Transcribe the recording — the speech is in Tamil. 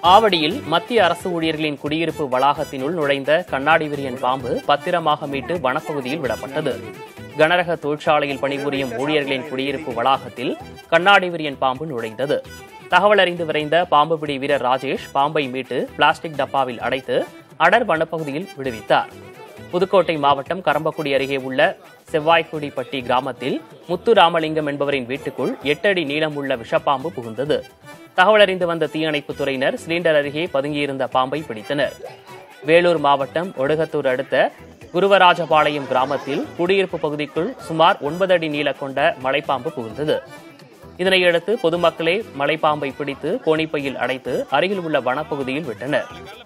ஆவடியில் மத்திய அரசு ஊழியர்களின் குடியிருப்பு வளாகத்தினுள் நுழைந்த கண்ணாடி விரியன் பாம்பு பத்திரமாக மீட்டு வனப்பகுதியில் விடப்பட்டது. கனரக தொழிற்சாலையில் பணிபுரியும் ஊழியர்களின் குடியிருப்பு வளாகத்தில் கண்ணாடி விரியன் பாம்பு நுழைந்தது. தகவல் அறிந்து விரைந்த பாம்புபிடி வீரர் ராஜேஷ் பாம்பை மீட்டு பிளாஸ்டிக் டப்பாவில் அடைத்து அடர் வனப்பகுதியில் விடுவித்தார். புதுக்கோட்டை மாவட்டம் கரம்பக்குடி அருகே உள்ள செவ்வாய்க்குடிப்பட்டி கிராமத்தில் முத்துராமலிங்கம் என்பவரின் வீட்டுக்குள் 8 அடி நீளமுள்ள விஷப்பாம்பு புகுந்தது. தகவல் அறிந்து வந்த தீயணைப்புத் துறையினர் சிலிண்டர் அருகே பதுங்கியிருந்த பாம்பை பிடித்தனர். வேலூர் மாவட்டம் ஒடுகத்தூர் அடுத்த குருவராஜபாளையம் கிராமத்தில் குடியிருப்பு பகுதிக்குள் சுமார் 9 அடி நீள கொண்ட மலைப்பாம்பு புகுந்தது. இதனையடுத்து பொதுமக்களே மலைப்பாம்பை பிடித்து கோணிப்பையில் அடைத்து அருகில் உள்ள வனப்பகுதியில் விட்டனர்.